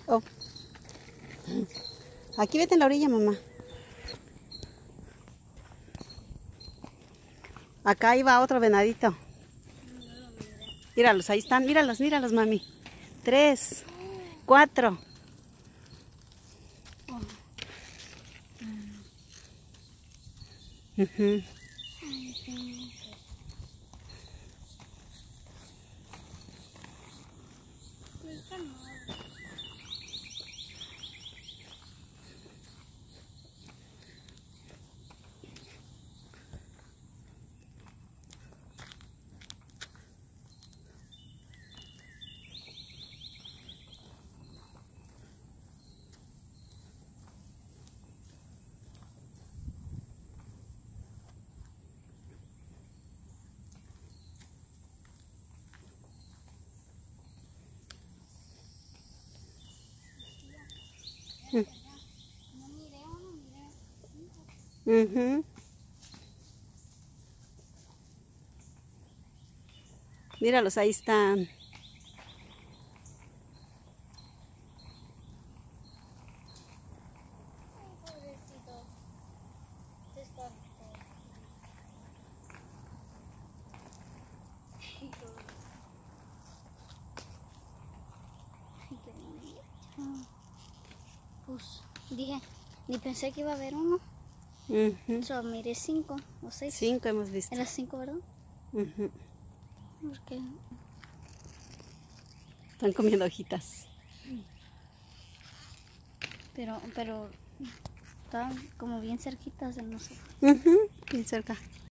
Oh. Aquí vete en la orilla, mamá. Acá iba otro venadito. Míralos, ahí están. Míralos, míralos, mami. 3, 4. Uh-huh. Uh-huh. Míralos, ahí están. Pues dije, ni pensé que iba a haber uno. Uh-huh. Miré 5 o 6. 5 hemos visto. Era 5, ¿verdad? Uh-huh. Porque Están comiendo hojitas. pero estaban como bien cerquitas de nosotros. Uh-huh. Bien cerca.